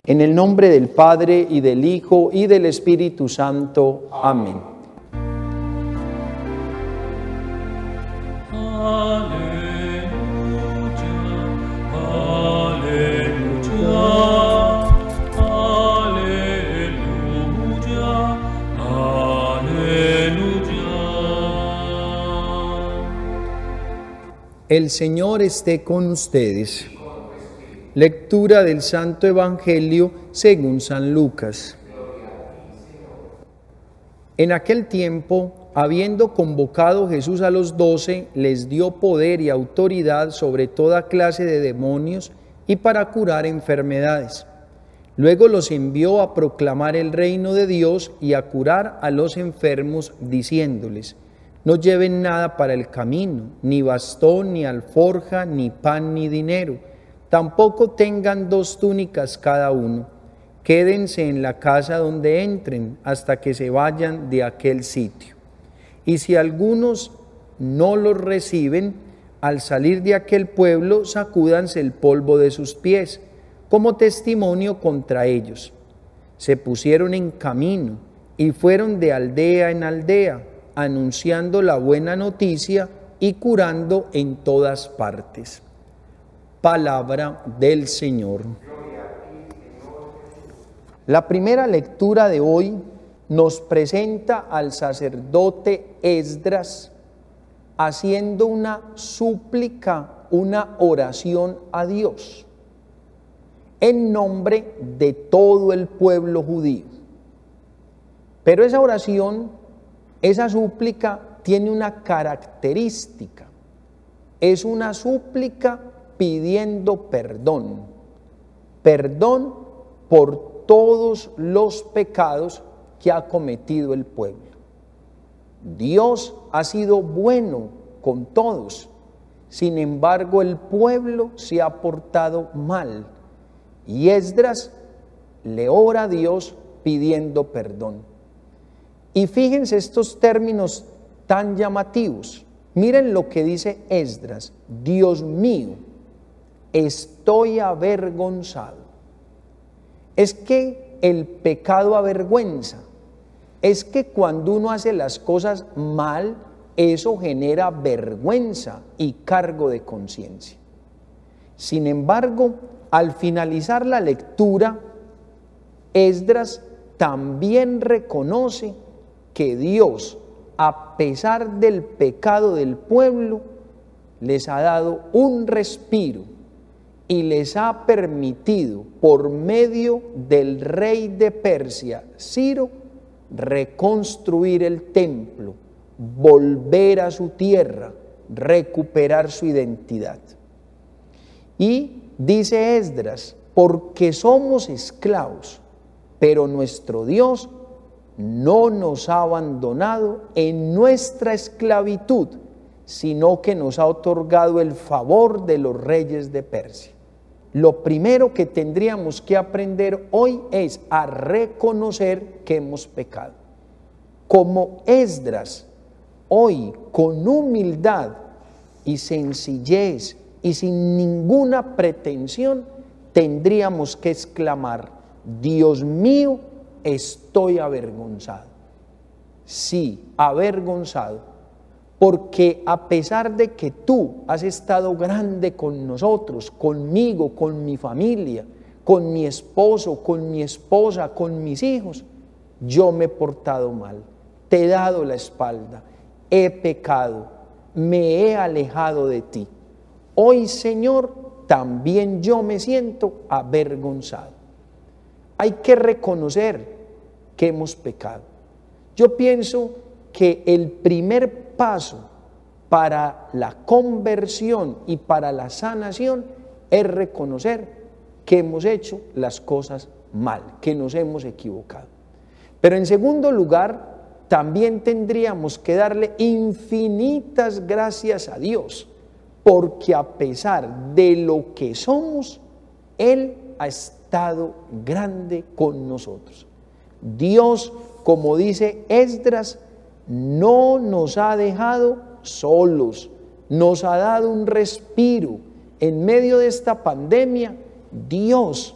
En el nombre del Padre, y del Hijo, y del Espíritu Santo. Amén. El Señor esté con ustedes. Lectura del Santo Evangelio según San Lucas. En aquel tiempo, habiendo convocado Jesús a los 12, les dio poder y autoridad sobre toda clase de demonios y para curar enfermedades. Luego los envió a proclamar el reino de Dios y a curar a los enfermos, diciéndoles: no lleven nada para el camino, ni bastón, ni alforja, ni pan, ni dinero. Tampoco tengan 2 túnicas cada uno. Quédense en la casa donde entren hasta que se vayan de aquel sitio. Y si algunos no los reciben, al salir de aquel pueblo, sacúdanse el polvo de sus pies, como testimonio contra ellos. Se pusieron en camino y fueron de aldea en aldea, anunciando la buena noticia y curando en todas partes. Palabra del Señor. La primera lectura de hoy nos presenta al sacerdote Esdras haciendo una súplica, una oración a Dios en nombre de todo el pueblo judío. Pero esa oración, esa súplica tiene una característica. Es una súplica pidiendo perdón. Perdón por todos los pecados que ha cometido el pueblo. Dios ha sido bueno con todos. Sin embargo, el pueblo se ha portado mal. Y Esdras le ora a Dios pidiendo perdón. Y fíjense estos términos tan llamativos. Miren lo que dice Esdras: Dios mío, estoy avergonzado. Es que el pecado avergüenza. Es que cuando uno hace las cosas mal, eso genera vergüenza y cargo de conciencia. Sin embargo, al finalizar la lectura, Esdras también reconoce que Dios, a pesar del pecado del pueblo, les ha dado un respiro y les ha permitido, por medio del rey de Persia, Ciro, reconstruir el templo, volver a su tierra, recuperar su identidad. Y dice Esdras: porque somos esclavos, pero nuestro Dios no nos ha abandonado en nuestra esclavitud, sino que nos ha otorgado el favor de los reyes de Persia. Lo primero que tendríamos que aprender hoy es a reconocer que hemos pecado. Como Esdras, hoy con humildad y sencillez y sin ninguna pretensión, tendríamos que exclamar: Dios mío, estoy avergonzado. Sí, avergonzado, porque a pesar de que tú has estado grande con nosotros, conmigo, con mi familia, con mi esposo, con mi esposa, con mis hijos, yo me he portado mal, te he dado la espalda, he pecado, me he alejado de ti. Hoy, Señor, también yo me siento avergonzado. Hay que reconocer que hemos pecado. Yo pienso que el primer paso para la conversión y para la sanación es reconocer que hemos hecho las cosas mal, que nos hemos equivocado. Pero en segundo lugar, también tendríamos que darle infinitas gracias a Dios, porque a pesar de lo que somos, Él ha estado grande con nosotros. Dios, como dice Esdras, no nos ha dejado solos, nos ha dado un respiro. En medio de esta pandemia, Dios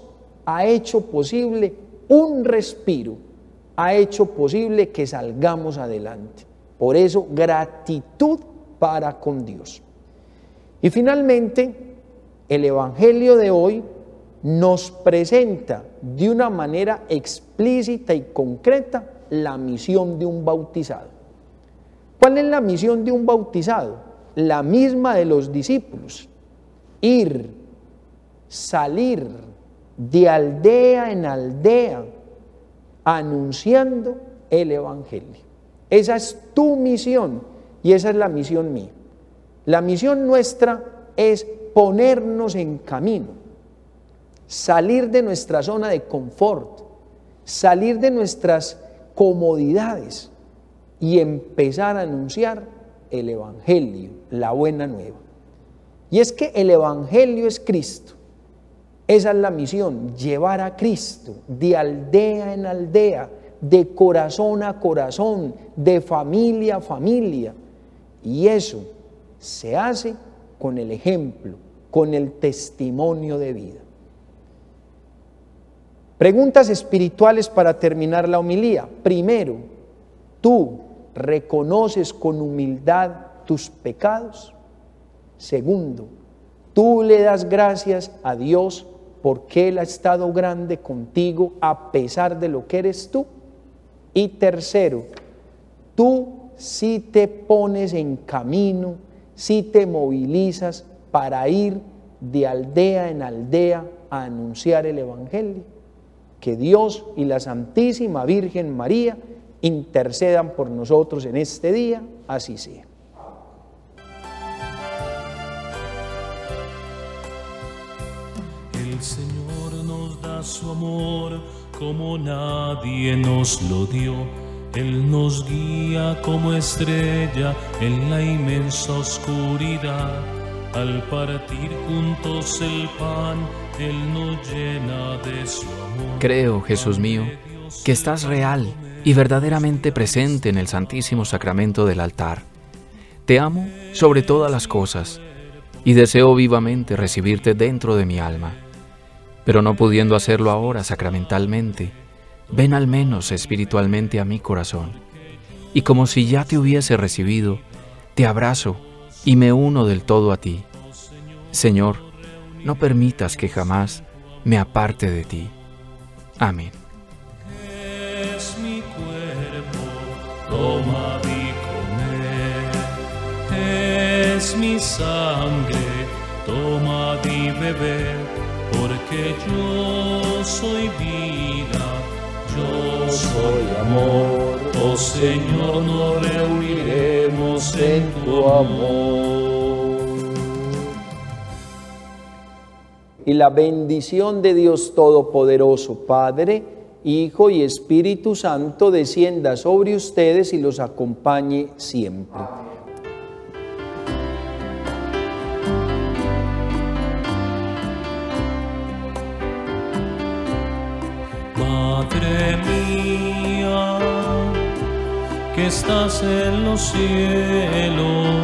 ha hecho posible un respiro, ha hecho posible que salgamos adelante. Por eso, gratitud para con Dios. Y finalmente, el Evangelio de hoy nos presenta de una manera explícita y concreta la misión de un bautizado. ¿Cuál es la misión de un bautizado? La misma de los discípulos: ir, salir de aldea en aldea anunciando el Evangelio. Esa es tu misión y esa es la misión mía. La misión nuestra es ponernos en camino, salir de nuestra zona de confort, salir de nuestras comodidades y empezar a anunciar el Evangelio, la buena nueva. Y es que el Evangelio es Cristo. Esa es la misión, llevar a Cristo de aldea en aldea, de corazón a corazón, de familia a familia. Y eso se hace con el ejemplo, con el testimonio de vida. Preguntas espirituales para terminar la homilía. Primero, ¿tú reconoces con humildad tus pecados? Segundo, ¿tú le das gracias a Dios porque Él ha estado grande contigo a pesar de lo que eres tú? Y tercero, ¿tú sí te pones en camino, sí te movilizas para ir de aldea en aldea a anunciar el Evangelio? Que Dios y la Santísima Virgen María intercedan por nosotros en este día, así sea. El Señor nos da su amor como nadie nos lo dio. Él nos guía como estrella en la inmensa oscuridad. Al partir juntos el pan, Él nos llena de su amor. Creo, Jesús mío, que estás real y verdaderamente presente en el Santísimo Sacramento del altar. Te amo sobre todas las cosas y deseo vivamente recibirte dentro de mi alma. Pero no pudiendo hacerlo ahora sacramentalmente, ven al menos espiritualmente a mi corazón. Y como si ya te hubiese recibido, te abrazo y me uno del todo a ti. Señor, no permitas que jamás me aparte de ti. Amén. Es mi cuerpo, toma y comer. Es mi sangre, toma y beber. Porque yo soy vida, yo soy amor. Oh Señor, nos reuniremos en tu amor. Y la bendición de Dios Todopoderoso, Padre, Hijo y Espíritu Santo, descienda sobre ustedes y los acompañe siempre. Madre mía, que estás en los cielos,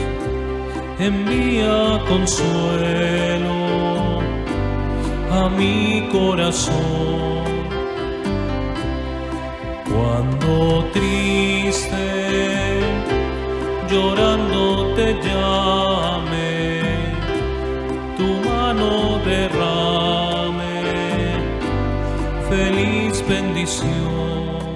envía consuelo a mi corazón. Cuando triste, llorando te llame, tu mano derrame feliz bendición.